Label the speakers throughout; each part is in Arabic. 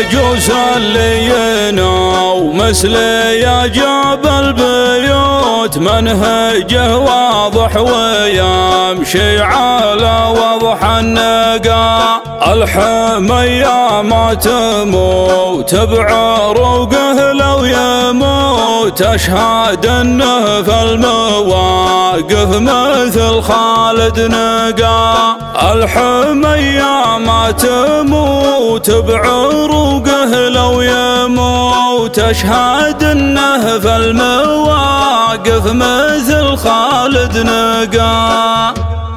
Speaker 1: العجوز اللي ينام مثلي يا جاب البيوت، منهجه واضح ويمشي على وضح النقا. الحمية ما تموت بعروقه لو يموت، أشهد انه في المواقف مثل خالد نقا. الحمية ما تموت بعروقه لو يموت، أشهد انه في المواقف مثل خالد نقا.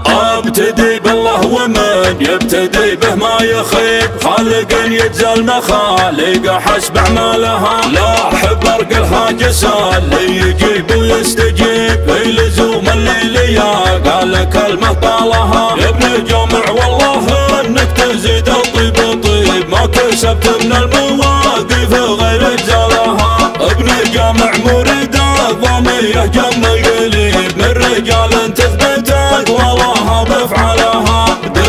Speaker 1: ابتدي بالله ومن يبتدي به ما يخيب، خالق يجزى المخالق حسب اعمالها. لاح برق الهاجس اللي يجيب ويستجيب، في لزوم الليليا قال كلمه طالها. يا ابن جامع والله انك تزيد الطيب طيب، ما كسبت من المواقف غير اجزالها. ابن جامع مريد الضاميه جم القليب، من رجال تثبت اقوالها بافعالها.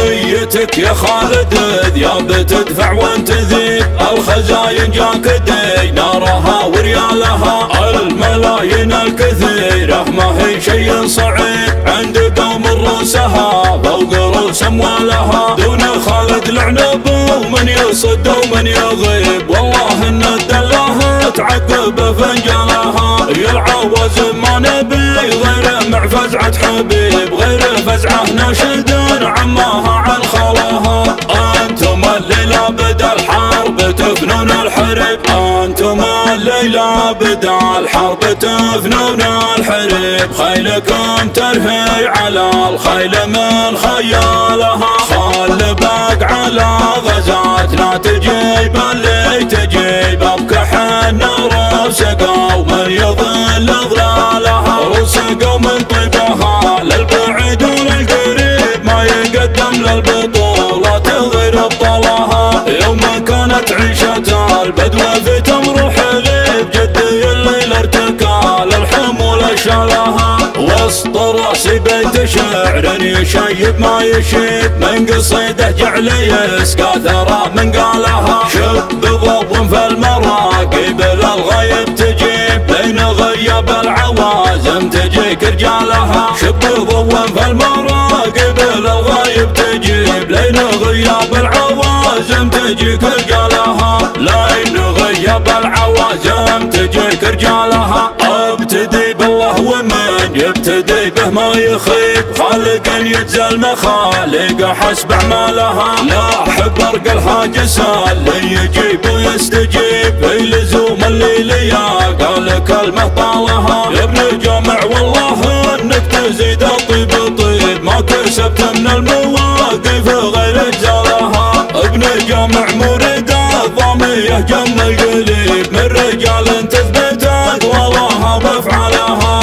Speaker 1: ديتك يا خالد ذياب تدفع وانت ذيب، الخزاين جاك دينارها وريالها. الملايين الكثيرة ما هي شيء صعيب، عند قوم رؤوسها فوق رؤوس اموالها. دون خالد العنب ومن يصد ومن يغيب، والله ان الدلاه تعقب فنجالها. يا العوز ما نبي غير مع فزعة حبيب، غير فزعة ناشد عماها عن خالها. انتم الليلة بدا الحرب تفنون الحرب، انتم الليلة بدا الحرب تفنون الحرب. خيلكم ترهي على الخيل من خيالها، خال باق على غزاتنا تجيب اللي تجيب. ابكح النار رسقا ومن يظل ظلالها، رسقا ومن طيبها للبعيد وللقريب، ما يقدم للبطولات غير ابطالها. يوم كانت عيشة البدوة في تمر حليب، جدي الليل ارتكى للحمول شالها. وسط راسي بيت شعر يشيب ما يشيب، من قصيده جعل يسقى ثرى من قالها. شب ضوء في المراقب للغيب تجيب، بين غياب العوازم تجيك رجالها. شب ضوء في المراقب للغيب تجيب، لين غياب العوازم تجيك رجالها. لين غياب العوازم تجيك رجالها. ابتدي بالله ومن يبتدي به ما يخيب، خالق يجزى المخالق حسب اعمالها. لاح برق الهاجس اللي يجيب ويستجيب، في لزوم الليليا قال كلمه طالها. يا ابن جامع والله انك تزيد الطيب طيب، ما كسبت من المواقف غير اجزالها. ابن جامع مريد الضاميه جم القليب، من رجال تثبت اقوالها بافعالها.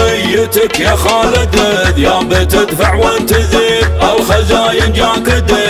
Speaker 1: ديتك يا خالد ذياب تدفع وانت ذيب، الخزاين جاك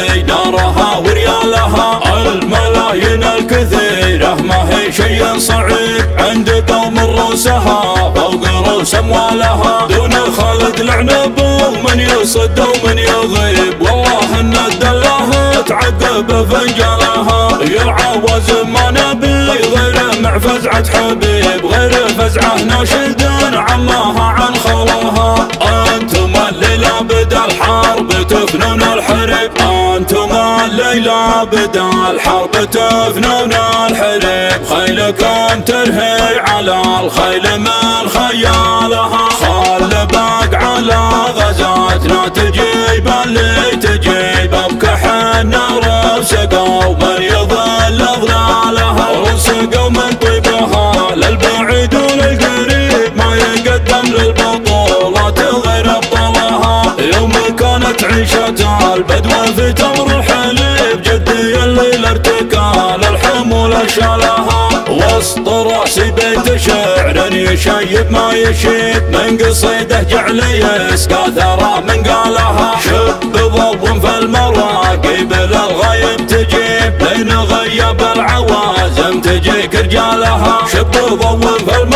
Speaker 1: دينارها وريالها. الملايين الكثيرة ما هي شيء صعيب، عند قوم رؤوسها فوق رؤوس اموالها. دون خالد العنب ومن يصد ومن يغيب، والله ان الدلاه تعقب فنجالها. يا العوز ما نبي غير مع فزعة حبيب، غير فزعة ناشد عماها عن خالها. انتم الليلة بدا الحرب تفنون الحرب، انتم الليلة بدا الحرب تفنون الحرب. خيلكم ترهي على الخيل من خيالها، خال باق على غزاتنا تجيب اللي تجيب. ابكح النار رسقا ومن يظل ظلالها، رسقا ومن طيبها للبعيد وللقريب، ما يقدم للبطولات غير ابطالها. يوم كانت عيشة البدوة في تمر حليب، جدي الليل ارتكى للحمول شالها. وسط راسي بيت شعر يشيب ما يشيب، من قصيده جعل يسقى ثرى من قالها. شب ضوء في المراقب للغيب تجيب، لين غياب العوازم تجيك رجالها. شب ضوء في